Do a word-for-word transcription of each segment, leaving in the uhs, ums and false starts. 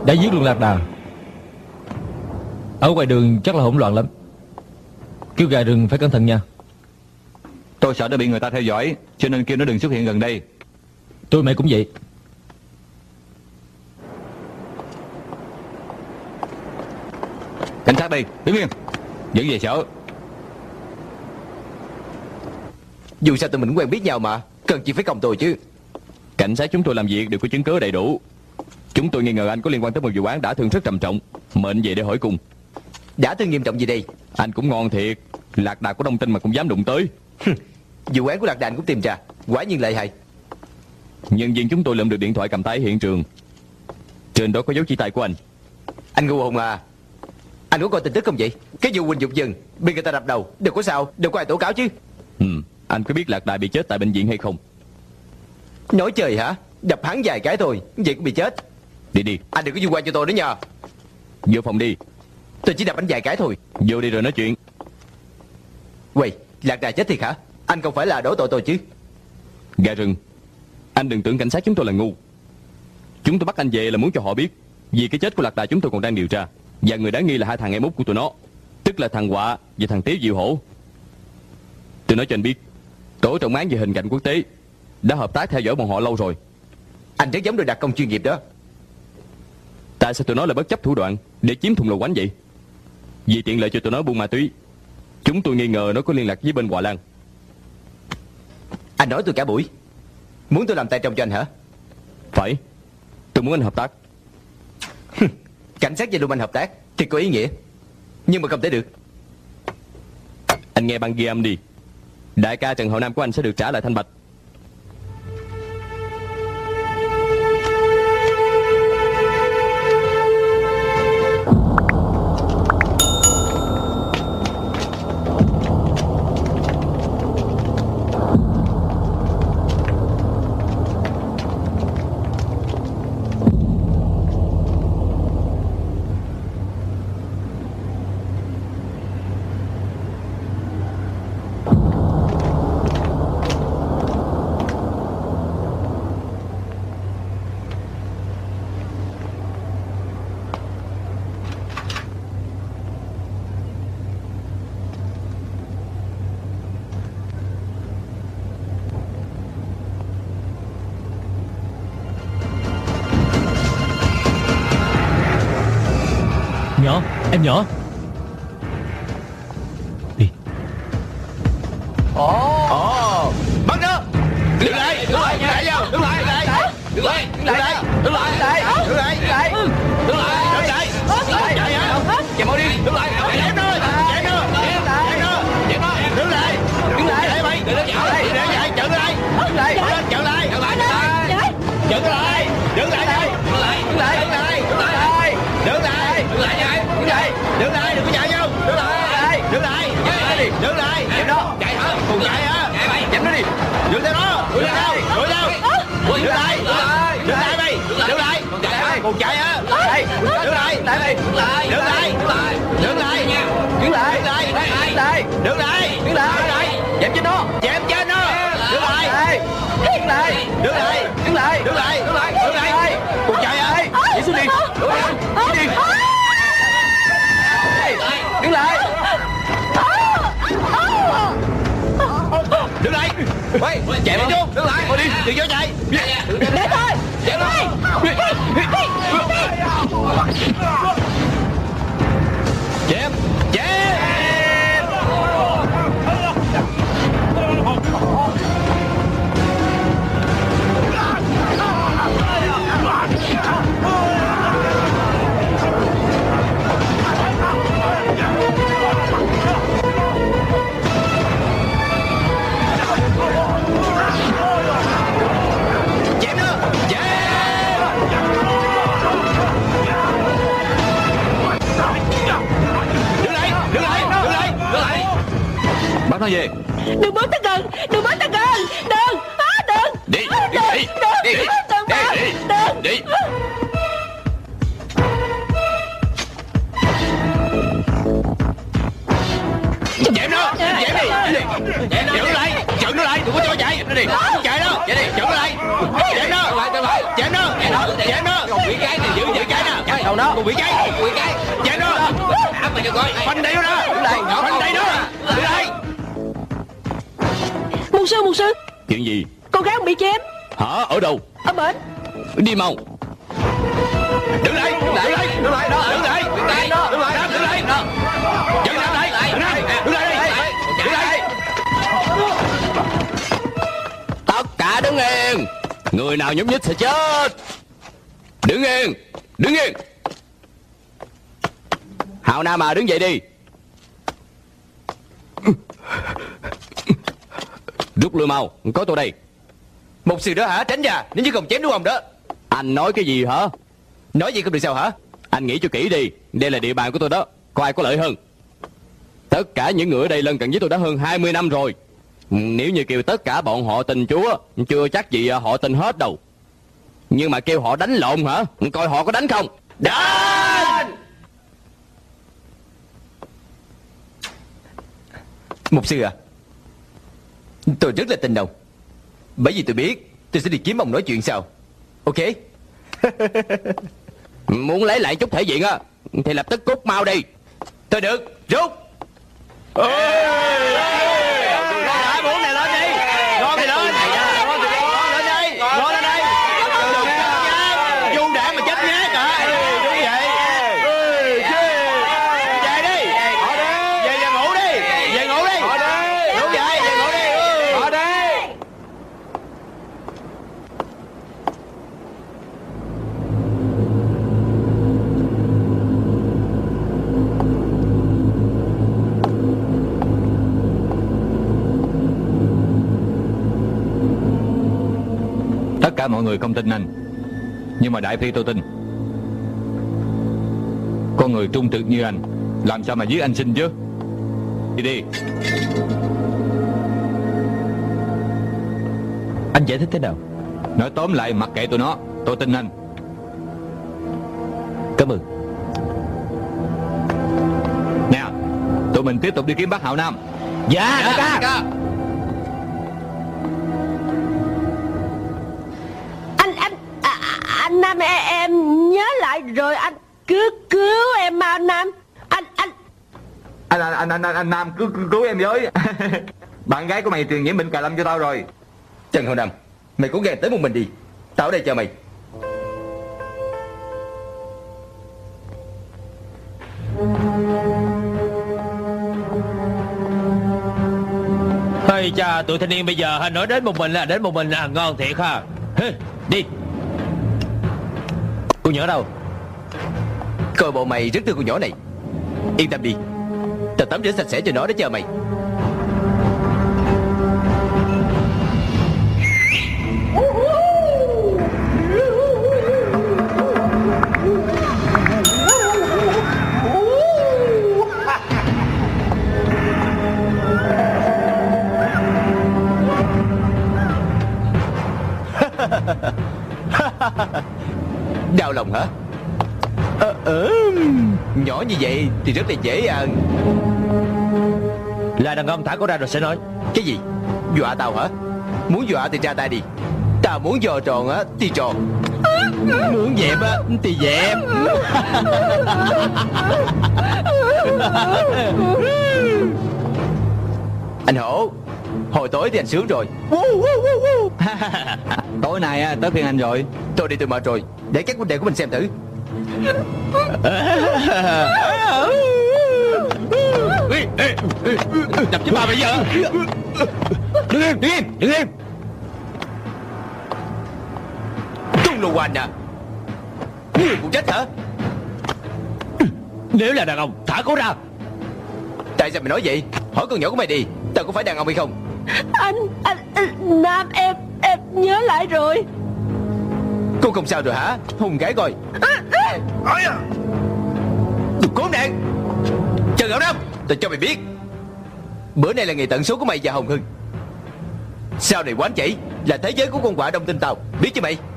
đã giết luôn lạc đà. Ở ngoài đường chắc là hỗn loạn lắm. Kêu gà rừng phải cẩn thận nha. Tôi sợ nó bị người ta theo dõi, cho nên kêu nó đừng xuất hiện gần đây. Tôi mẹ cũng vậy. Cảnh sát đây, đứng yên, dẫn về sở. Dù sao tụi mình quen biết nhau mà, cần gì phải công tôi chứ. Cảnh sát chúng tôi làm việc đều có chứng cứ đầy đủ. Chúng tôi nghi ngờ anh có liên quan tới một vụ án đã thương rất trầm trọng. Mệnh về để hỏi cùng. Đã thương nghiêm trọng gì đây? Anh cũng ngon thiệt, lạc đà có đông tin mà cũng dám đụng tới. Vụ án của lạc đà anh cũng tìm ra, quả nhiên lợi hại. Nhân viên chúng tôi lượm được điện thoại cầm tay hiện trường. Trên đó có dấu chỉ tay của anh. Anh ngu hồn à. Anh có coi tin tức không vậy? Cái vụ Quỳnh Dục Dừng bị người ta đập đầu, đâu có sao, đâu có ai tố cáo chứ. Ừ, anh có biết lạc đà bị chết tại bệnh viện hay không? Nói trời hả? Đập hắn vài cái thôi, vậy cũng bị chết. Đi đi. Anh đừng có vu oan cho tôi nữa nha. Vô phòng đi. Tôi chỉ đập anh vài cái thôi. Vô đi rồi nói chuyện. Quầy, lạc đà chết thiệt hả? Anh không phải là đổ tội tôi chứ? Gà rừng, anh đừng tưởng cảnh sát chúng tôi là ngu. Chúng tôi bắt anh về là muốn cho họ biết vì cái chết của lạc đà chúng tôi còn đang điều tra. Và người đáng nghi là hai thằng em út của tụi nó, tức là thằng Họa và thằng Tiếu Diệu Hổ. Tôi nói cho anh biết, tổ trọng án về hình cảnh quốc tế đã hợp tác theo dõi bọn họ lâu rồi. Anh rất giống đội đặc công chuyên nghiệp đó. Tại sao tụi nó lại bất chấp thủ đoạn để chiếm thùng lầu quánh vậy? Vì tiện lợi cho tụi nó buôn ma túy. Chúng tôi nghi ngờ nó có liên lạc với bên Hòa Lan. Anh nói tôi cả buổi, muốn tôi làm tay trong cho anh hả? Phải, tôi muốn anh hợp tác. Cảnh sát và lưu manh hợp tác thì có ý nghĩa, nhưng mà không thể được. Anh nghe băng ghi âm đi. Đại ca Trần Hậu Nam của anh sẽ được trả lại thanh bạch. Nhỏ, em nhỏ. Đi. Ồ, ồ, bắt nó. Đứng lại, đứng lại, đứng lại nhau, đứng lại, đứng lại, đứng lại, đứng lại, đứng lại, đứng lại, đứng lại, đứng lại, đứng lại, đứng lại, chạy hả? Chạy mau đi, đứng lại, chém nó, chém nó, chém nó, chém nó, đứng lại, đứng lại, để mày, để nó chạy, để nó chạy, chặn nó lại, đứng lại, chặn lại, chặn lại, chặn nó lại, đứng lại đây, đứng lại, đứng lại, đứng lại, đứng lại, đứng lại, đứng lại vậy, đứng lại, đứng lại, đừng có chạy nhau, đứng lại, đứng lại, đứng lại, chém nó, chạy hả? Cùng chạy hả? Chém nó đi, đứng theo nó, đứng theo, đứng theo, đứng lại, đứng lại, đứng lại mày, đứng lại, cùng chạy hả? Đây, đứng lại, lại mày, đứng lại, đứng lại, đứng lại, đứng lại, đứng lại, đứng lại, đứng lại, đứng lại, chém chết nó, chém chết nó, đứng lại, đứng lại, đứng lại, đứng lại, đứng lại, đứng lại, đứng lại, cùng chạy hả? Đi xuống đi, đứng lại, đi, đứng lại, đứng lại, quay, chạy đi xuống, đứng lại, đi, đừng có chạy, để thôi, chạy thôi, chém, chém. Chém nó, chém. Đứng lại, đứng lại, đứng lại, đứng lại. Bắt nó về. Đừng bước tới gần, đừng bước tới gần, đừng, á, đừng. Đi, đi, đi, đi, đi, Đừng, đi, đừng. đi. Chém nó, chém đi, chém nó lại, chặn nó lại, đừng có cho chạy, nó đi, chạy nó, chạy đi, chặn nó lại, chém nó, chém nó, chém nó, chém nó, bị cái này dữ vậy. cháy nè. Đâu nó? Con bị cháy. Bị cháy. Cháy nó. Mày đừng coi. Phanh đây nó. Phanh đây nó. Đi đây. Mục sư, mục sư, Chuyện gì? con gái ông bị chém. Hả? Ở đâu? Ở bển. Đi mau. Đứng lại. Đứng lại. Đứng lại. Đứng lại. Đứng lại. Đứng lại. Đứng lại. Đứng lại. Đứng lại. Đứng lại. Đứng lại. Tất cả đứng yên. Người nào nhúc nhích sẽ chết. Đứng yên. Đứng yên. Hào Nam à, đứng dậy đi. Rút lui mau, có tôi đây. Một sự đó hả? Tránh ra, nếu như không chém đúng không đó. Anh nói cái gì hả? Nói gì không được sao hả? Anh nghĩ cho kỹ đi. Đây là địa bàn của tôi đó. Có ai có lợi hơn? Tất cả những người ở đây lân cận với tôi đã hơn hai mươi năm rồi. Nếu như kêu tất cả bọn họ tình chúa, chưa chắc gì họ tin hết đâu. Nhưng mà kêu họ đánh lộn hả? Coi họ có đánh không? Đánh! Mục sư à, tôi rất là tin ông. Bởi vì tôi biết tôi sẽ đi kiếm ông nói chuyện sau. Ok? Muốn lấy lại chút thể diện á thì lập tức cút mau đi. Thôi được, rút. Hai bốn này lên đi. Ngon thì lên. Ngon thì lên đây. Ngon lên đây. Du đạn mà chết nhát hả? Đúng vậy. Về đi. Về nhà ngủ đi. Về ngủ đi. Đúng vậy. Về ngủ đi. Ở đây. Tất cả mọi người không tin anh, nhưng mà đại phi tôi tin. Con người trung thực như anh làm sao mà giết anh Sinh chứ? Đi đi. Anh giải thích thế nào? Nói tóm lại, mặc kệ tụi nó, tôi tin anh. Cảm ơn. Nè, tụi mình tiếp tục đi kiếm bác Hạo Nam. Dạ, đại ca. Anh, anh, à, anh Nam em, em nhớ lại rồi, anh cứ cứu em mà anh Nam. Anh, anh. Anh anh anh anh, anh Nam cứu cứu em với. Bạn gái của mày truyền nhiễm bệnh cà lâm cho tao rồi. Trần Hậu Nam, mày cố gắng tới một mình đi. Tao ở đây chờ mày. Ây cha, tụi thanh niên bây giờ ha, nói đến một mình là đến một mình là ngon thiệt ha. Đi. Cô nhỏ đâu? Coi bộ mày rất thương con nhỏ này. Yên tâm đi, tao tắm rửa sạch sẽ cho nó để chờ mày. Đau lòng hả? Ờ, ờ, nhỏ như vậy thì rất là dễ à. Là đàn ông thả cổ ra rồi sẽ nói. Cái gì? Dọa tao hả? Muốn dọa thì ra tay đi. Tao muốn giò tròn á thì tròn, muốn dẹp á thì dẹp. Anh Hổ, hồi tối thì anh sướng rồi. Tối nay á, tới phiên anh rồi. Tôi đi tôi mệt rồi. Để các huynh đệ của mình xem thử. Đập với bà bây giờ. Đứng im, đứng im, đứng im. Tung lù hoành à? Ngươi cũng chết hả? Nếu là đàn ông thả cổ ra. Tại sao mày nói vậy? Hỏi con nhỏ của mày đi, tao có phải đàn ông hay không? Anh, anh, anh Nam em, em nhớ lại rồi. Cô không sao rồi hả? Hùng gái coi. Đừng cố nạn. Trần Hậu Nam, tao cho mày biết, bữa nay là ngày tận số của mày và Hồng Hưng. Sau này quán chỉ là thế giới của con quạ đông tinh tao, biết chứ mày?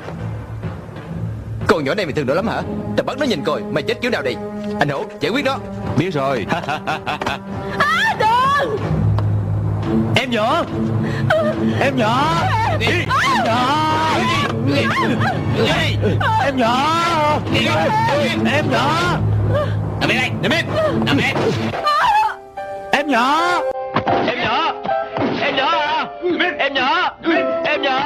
Con nhỏ này mày thương nó lắm hả? Tao bắt nó nhìn coi mày chết kiểu nào đi. Anh Hổ, giải quyết nó. Biết rồi. À, đừng. Em nhỏ. Em nhỏ. Đi. Em nhỏ. Em nhỏ. Em nhỏ. Nằm im đây, nằm im, nằm im. Em nhỏ. Em nhỏ. Em nhỏ à? Em nhỏ. Em nhỏ.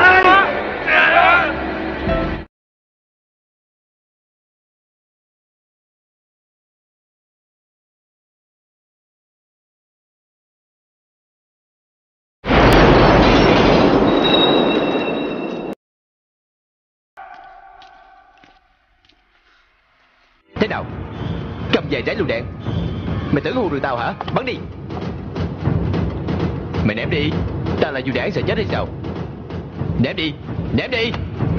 Thế nào? Cầm vài trái lựu đạn. Mày tưởng hù được tao hả? Bắn đi. Mày ném đi. Tao là dù đảng sợ chết hay sao? Ném đi. Ném đi.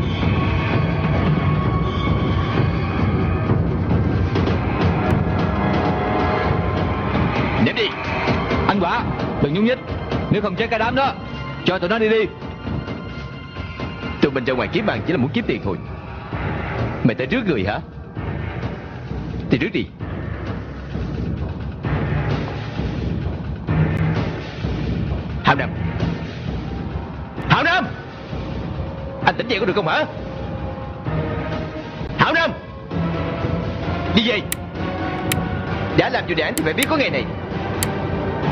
Ném đi. Anh Quả, đừng nhúc nhích. Nếu không chết cả đám đó. Cho tụi nó đi đi. Tụi mình ra ngoài kiếm bằng chỉ là muốn kiếm tiền thôi. Mày tới rước người hả? Thì rước đi. Hào Nam. Hào Nam. Anh tỉnh dậy có được không hả? Hào Nam. Đi về. Đã làm vụ đảng thì phải biết có ngày này.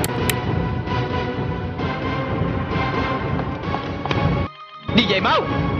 Đi về mau.